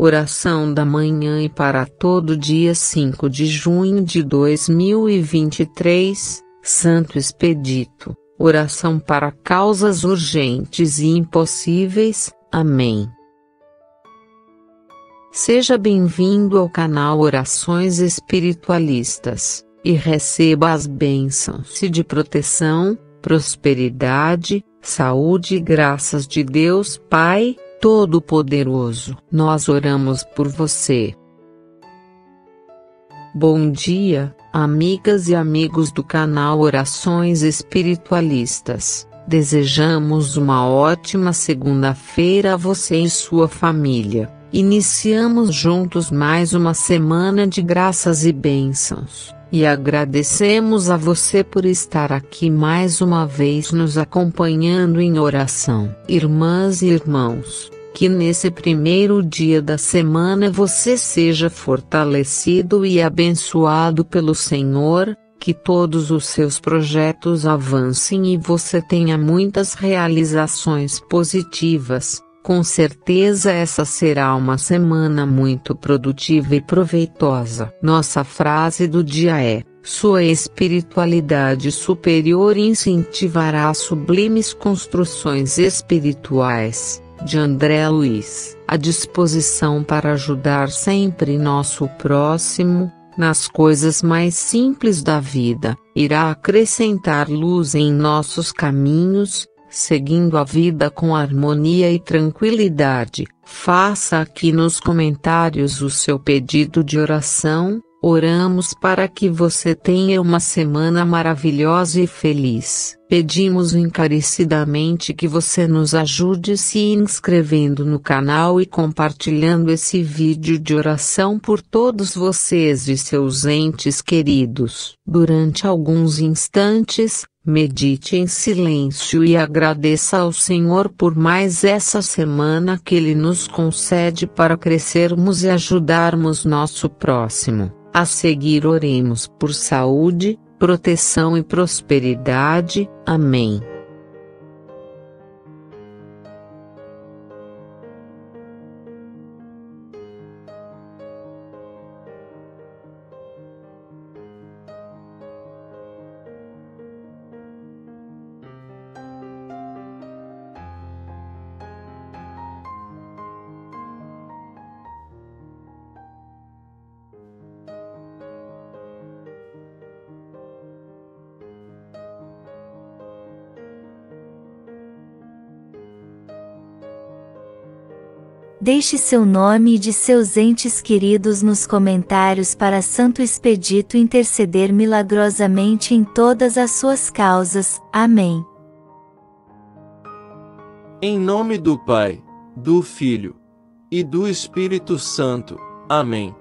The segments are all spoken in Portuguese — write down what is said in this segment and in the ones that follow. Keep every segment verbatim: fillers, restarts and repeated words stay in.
Oração da manhã e para todo dia cinco de junho de dois mil e vinte e três, Santo Expedito, oração para causas urgentes e impossíveis, amém. Seja bem-vindo ao canal Orações Espiritualistas, e receba as bênçãos de proteção, prosperidade, saúde e graças de Deus Pai Todo-Poderoso. Nós oramos por você. Bom dia, amigas e amigos do canal Orações Espiritualistas. Desejamos uma ótima segunda-feira a você e sua família. Iniciamos juntos mais uma semana de graças e bênçãos, e agradecemos a você por estar aqui mais uma vez nos acompanhando em oração. Irmãs e irmãos, que nesse primeiro dia da semana você seja fortalecido e abençoado pelo Senhor, que todos os seus projetos avancem e você tenha muitas realizações positivas. Com certeza essa será uma semana muito produtiva e proveitosa. Nossa frase do dia é: sua espiritualidade superior incentivará sublimes construções espirituais. De André Luiz. A disposição para ajudar sempre nosso próximo, nas coisas mais simples da vida, irá acrescentar luz em nossos caminhos, seguindo a vida com harmonia e tranquilidade. Faça aqui nos comentários o seu pedido de oração. Oramos para que você tenha uma semana maravilhosa e feliz. Pedimos encarecidamente que você nos ajude se inscrevendo no canal e compartilhando esse vídeo de oração por todos vocês e seus entes queridos. Durante alguns instantes, medite em silêncio e agradeça ao Senhor por mais essa semana que Ele nos concede para crescermos e ajudarmos nosso próximo. A seguir oremos por saúde, proteção e prosperidade. Amém. Deixe seu nome e de seus entes queridos nos comentários para Santo Expedito interceder milagrosamente em todas as suas causas. Amém. Em nome do Pai, do Filho e do Espírito Santo. Amém.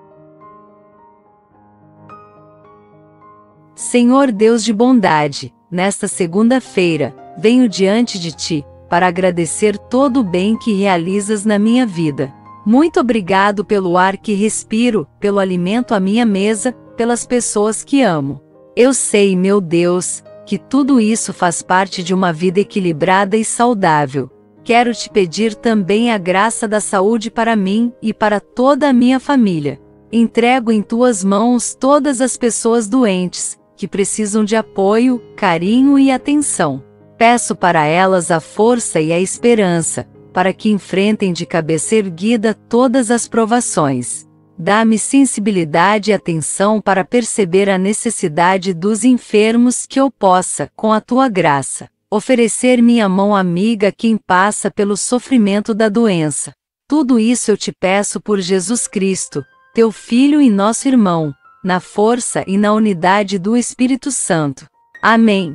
Senhor Deus de bondade, nesta segunda-feira, venho diante de Ti, para agradecer todo o bem que realizas na minha vida. Muito obrigado pelo ar que respiro, pelo alimento à minha mesa, pelas pessoas que amo. Eu sei, meu Deus, que tudo isso faz parte de uma vida equilibrada e saudável. Quero te pedir também a graça da saúde para mim e para toda a minha família. Entrego em tuas mãos todas as pessoas doentes, que precisam de apoio, carinho e atenção. Peço para elas a força e a esperança, para que enfrentem de cabeça erguida todas as provações. Dá-me sensibilidade e atenção para perceber a necessidade dos enfermos, que eu possa, com a tua graça, oferecer minha mão amiga a quem passa pelo sofrimento da doença. Tudo isso eu te peço por Jesus Cristo, teu Filho e nosso irmão, na força e na unidade do Espírito Santo. Amém.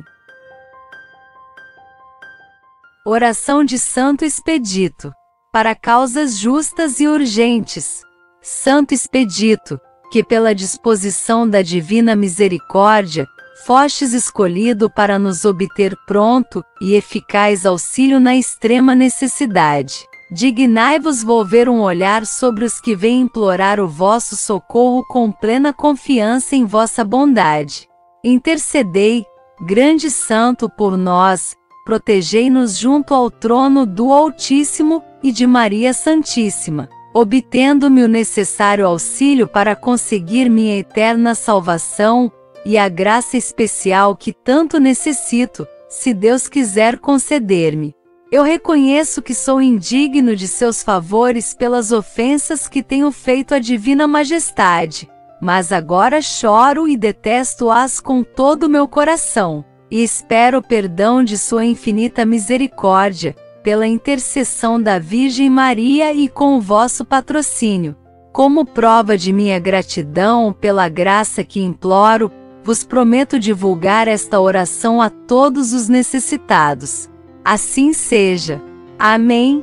Oração de Santo Expedito. Para causas justas e urgentes. Santo Expedito, que pela disposição da divina misericórdia, fostes escolhido para nos obter pronto e eficaz auxílio na extrema necessidade. Dignai-vos volver um olhar sobre os que vêm implorar o vosso socorro com plena confiança em vossa bondade. Intercedei, grande santo, por nós, protegei-nos junto ao trono do Altíssimo e de Maria Santíssima. obtendo-me o necessário auxílio para conseguir minha eterna salvação e a graça especial que tanto necessito, se Deus quiser conceder-me. Eu reconheço que sou indigno de seus favores pelas ofensas que tenho feito à Divina Majestade, mas agora choro e detesto-as com todo o meu coração, e espero o perdão de sua infinita misericórdia, pela intercessão da Virgem Maria e com o vosso patrocínio. Como prova de minha gratidão pela graça que imploro, vos prometo divulgar esta oração a todos os necessitados. Assim seja. Amém.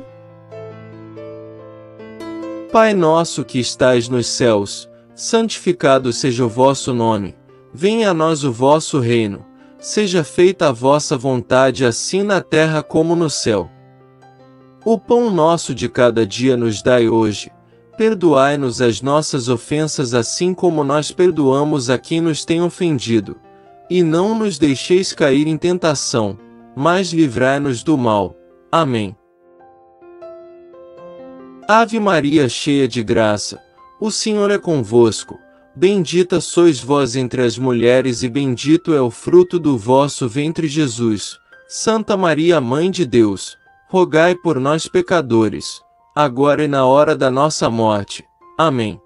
Pai nosso que estais nos céus, santificado seja o vosso nome. Venha a nós o vosso reino. Seja feita a vossa vontade assim na terra como no céu. O pão nosso de cada dia nos dai hoje. Perdoai-nos as nossas ofensas assim como nós perdoamos a quem nos tem ofendido. E não nos deixeis cair em tentação, mas livrai-nos do mal. Amém. Ave Maria, cheia de graça, o Senhor é convosco. Bendita sois vós entre as mulheres e bendito é o fruto do vosso ventre, Jesus. Santa Maria, Mãe de Deus, rogai por nós pecadores, agora e na hora da nossa morte. Amém.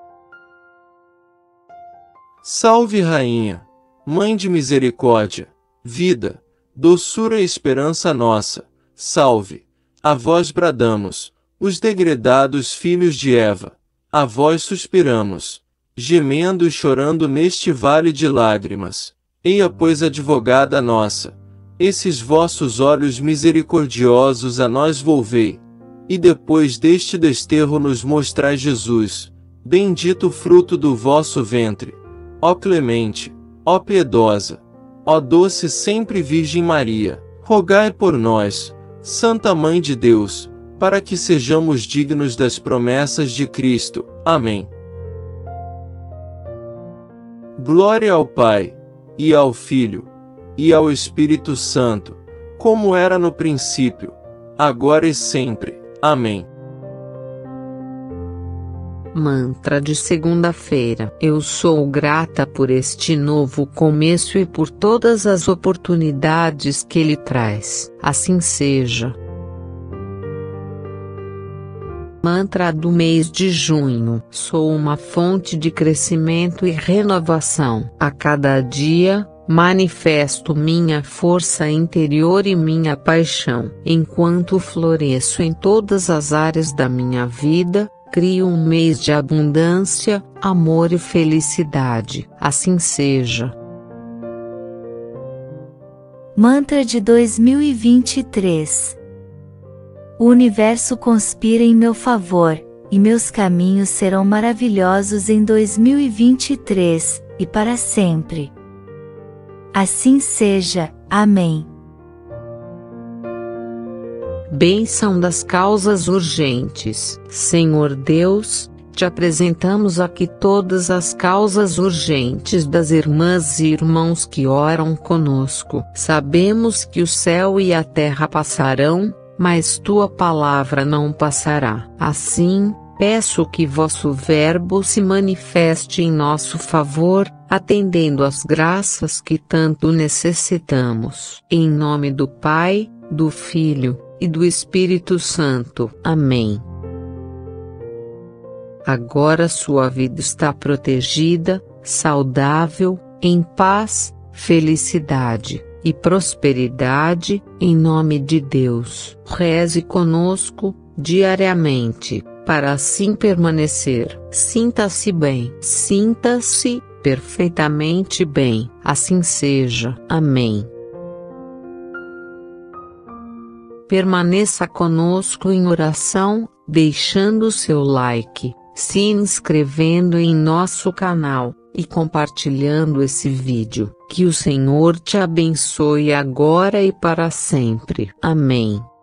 Salve Rainha, Mãe de misericórdia, vida, doçura e esperança nossa, salve. A vós bradamos, os degredados filhos de Eva, a vós suspiramos, gemendo e chorando neste vale de lágrimas. Eia, pois, advogada nossa, esses vossos olhos misericordiosos a nós volvei, e depois deste desterro nos mostrai Jesus, bendito o fruto do vosso ventre. Ó clemente, ó piedosa, ó doce sempre Virgem Maria, rogai por nós, Santa Mãe de Deus, para que sejamos dignos das promessas de Cristo. Amém. Glória ao Pai, e ao Filho, e ao Espírito Santo, como era no princípio, agora e sempre. Amém. Mantra de segunda-feira. Eu sou grata por este novo começo e por todas as oportunidades que ele traz. Assim seja. Mantra do mês de junho. Sou uma fonte de crescimento e renovação. A cada dia, manifesto minha força interior e minha paixão. Enquanto floresço em todas as áreas da minha vida, crio um mês de abundância, amor e felicidade. Assim seja. Mantra de dois mil e vinte e três. O universo conspira em meu favor, e meus caminhos serão maravilhosos em dois mil e vinte e três, e para sempre. Assim seja. Amém. Bênção das causas urgentes. Senhor Deus, te apresentamos aqui todas as causas urgentes das irmãs e irmãos que oram conosco. Sabemos que o céu e a terra passarão, mas tua palavra não passará. Assim, peço que vosso verbo se manifeste em nosso favor, atendendo às graças que tanto necessitamos. Em nome do Pai, do Filho e do Espírito Santo. Amém. Agora sua vida está protegida, saudável, em paz, felicidade e prosperidade, em nome de Deus. Reze conosco, diariamente, para assim permanecer. Sinta-se bem. Sinta-se perfeitamente bem. Assim seja. Amém. Permaneça conosco em oração, deixando seu like, se inscrevendo em nosso canal e compartilhando esse vídeo. Que o Senhor te abençoe agora e para sempre. Amém.